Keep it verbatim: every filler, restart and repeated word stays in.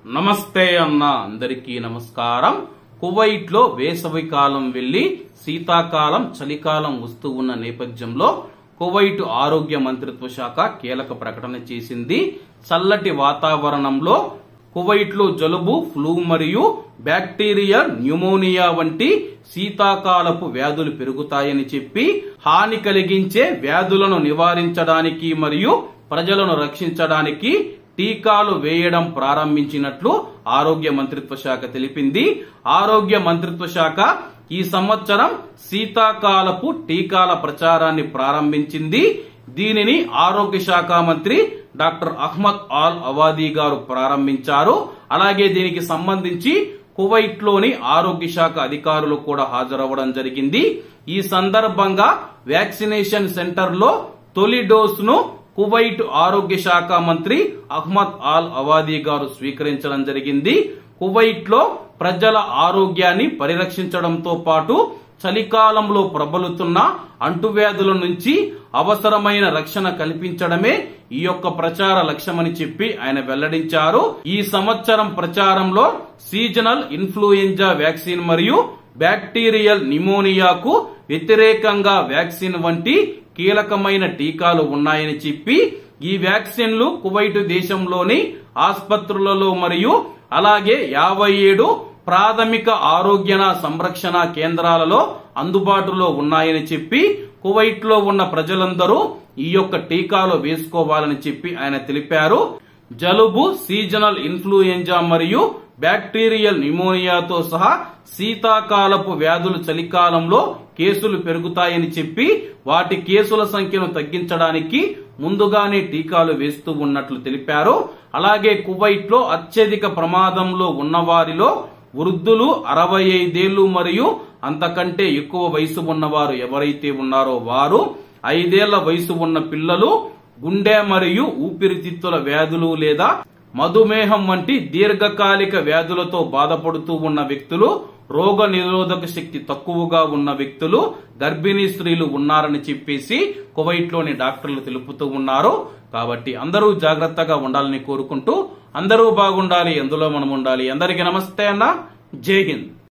నమస్తే అన్న అందరికీ నమస్కారం. కువైట్ లో వేసవి కాలం వెళ్లి శీతాకాలం చలికాలం వస్తూ ఉన్న నేపథ్యంలో కువైట్ ఆరోగ్య మంత్రిత్వ శాఖ కీలక ప్రకటన చేసింది. చల్లటి వాతావరణంలో కువైట్ లో జలుబు, ఫ్లూ మరియు బ్యాక్టీరియల్ న్యూమోనియా వంటి శీతాకాలపు వ్యాధులు పెరుగుతాయని చెప్పి హాని కలిగించే వ్యాధులను నివారించడానికి మరియు ప్రజలను రక్షించడానికి టీకాలు వేయడం ప్రారంభించినట్లు ఆరోగ్య మంత్రిత్వ శాఖ తెలిపింది. ఆరోగ్య మంత్రిత్వ శాఖ ఈ సంవత్సరం శీతాకాలపు టీకాల ప్రచారాన్ని ప్రారంభించింది. దీనిని ఆరోగ్య శాఖ మంత్రి డాక్టర్ అహ్మద్ ఆల్ అవాదీ గారు ప్రారంభించారు. అలాగే దీనికి సంబంధించి కువైట్ లోని ఆరోగ్య శాఖ అధికారులు కూడా హాజరవ్వడం జరిగింది. ఈ సందర్భంగా వ్యాక్సినేషన్ సెంటర్ లో తొలి డోస్ ను కువైట్ ఆరోగ్య శాఖ మంత్రి అహ్మద్ ఆల్ అవాదీ గారు స్వీకరించడం జరిగింది. కువైట్ లో ప్రజల ఆరోగ్యాన్ని పరిరక్షించడంతో పాటు చలికాలంలో ప్రబలుతున్న అంటువ్యాధుల నుంచి అవసరమైన రక్షణ కల్పించడమే ఈ యొక్క ప్రచార లక్ష్యమని చెప్పి ఆయన వెల్లడించారు. ఈ సంవత్సరం ప్రచారంలో సీజనల్ ఇన్ఫ్లుయెంజా వ్యాక్సిన్ మరియు బ్యాక్టీరియల్ న్యూమోనియాకు వ్యతిరేకంగా వ్యాక్సిన్ వంటి కీలకమైన టీకాలు ఉన్నాయని చెప్పి ఈ వ్యాక్సిన్లు కువైట్ దేశంలోని ఆసుపత్రులలో మరియు అలాగే యాభై ఏడు ప్రాథమిక ఆరోగ్య సంరక్షణ కేంద్రాలలో అందుబాటులో ఉన్నాయని చెప్పి కువైట్ లో ఉన్న ప్రజలందరూ ఈ యొక్క టీకాలు వేసుకోవాలని చెప్పి ఆయన తెలిపారు. జలుబు, సీజనల్ ఇన్ఫ్లుయెంజా మరియు బ్యాక్టీరియల్ న్యూమోనియాతో సహా శీతాకాలపు వ్యాధులు చలికాలంలో కేసులు పెరుగుతాయని చెప్పి వాటి కేసుల సంఖ్యను తగ్గించడానికి ముందుగానే టీకాలు వేస్తూ ఉన్నట్లు తెలిపారు. అలాగే కువైట్ లో అత్యధిక ప్రమాదంలో ఉన్నవారిలో వృద్ధులు, అరవై ఐదేళ్లు మరియు అంతకంటే ఎక్కువ వయసు ఉన్నవారు ఎవరైతే ఉన్నారో వారు, ఐదేళ్ల వయసు ఉన్న పిల్లలు, గుండె మరియు ఊపిరితిత్తుల వ్యాధులు లేదా మధుమేహం వంటి దీర్ఘకాలిక వ్యాధులతో బాధపడుతూ ఉన్న వ్యక్తులు, రోగ నిరోధక శక్తి తక్కువగా ఉన్న వ్యక్తులు, గర్భిణీ స్త్రీలు ఉన్నారని చెప్పేసి కువైట్ లోని డాక్టర్లు తెలుపుతూ ఉన్నారు. కాబట్టి అందరూ జాగ్రత్తగా ఉండాలని కోరుకుంటూ అందరూ బాగుండాలి, ఎందులో మనం ఉండాలి. అందరికీ నమస్తే అన్న, జై హింద్.